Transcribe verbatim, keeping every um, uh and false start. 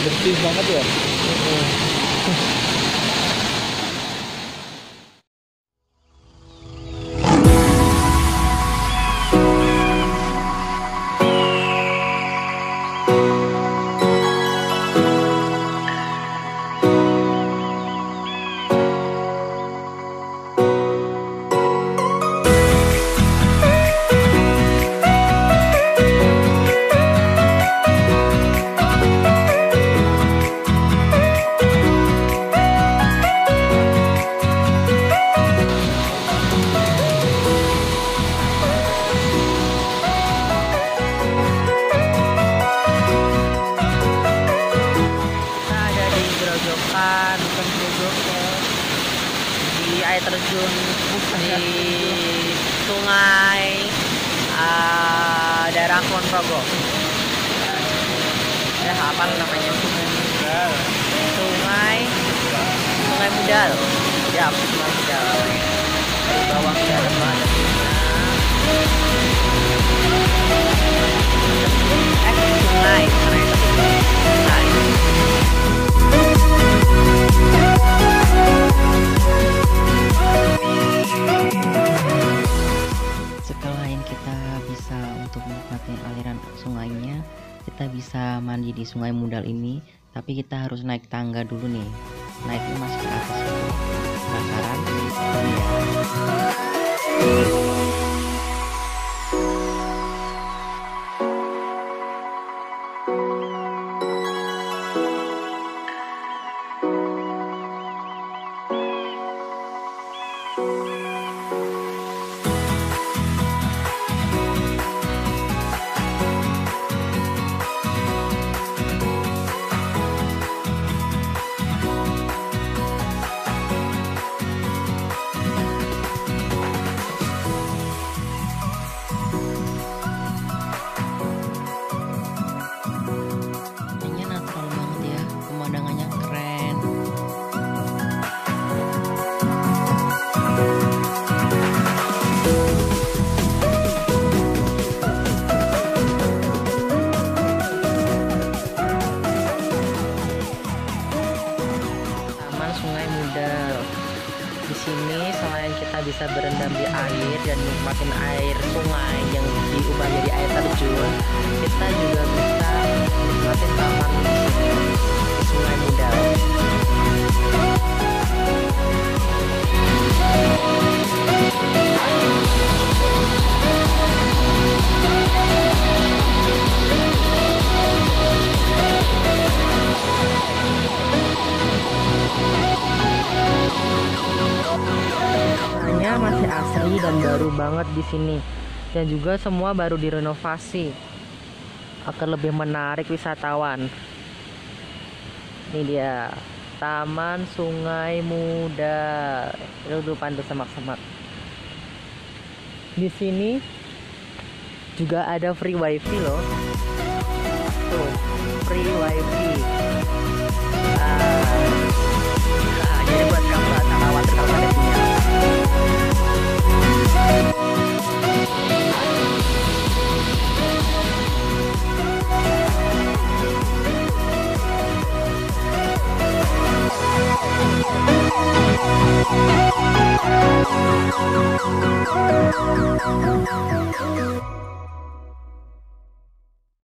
bersih banget ya. Bukan Grojogan, di air terjun di sungai uh, daerah Kulon Progo. Ya apa namanya, sungai Mudal. Sungai Sungai Mudal. Ya, Sungai Mudal. Dari bawah ke atas banget. Eh, sungai, karena itu sungai. Selain kita bisa untuk menikmati aliran sungainya, kita bisa mandi di Sungai Mudal ini, tapi kita harus naik tangga dulu nih. Naiknya masih ke atas dulu. Penasaran? Iya. Di sini selain kita bisa berendam di air dan nikmatin air sungai yang diubah jadi air terjun, kita juga bisa nikmatin taman di Sungai Mudal. Masih asri dan baru banget di sini, dan juga semua baru direnovasi agar lebih menarik wisatawan. Ini dia Taman Sungai Mudal. Itu tuh pantai semak-semak. Di sini juga ada free wifi loh. Tuh, free wifi. Ah.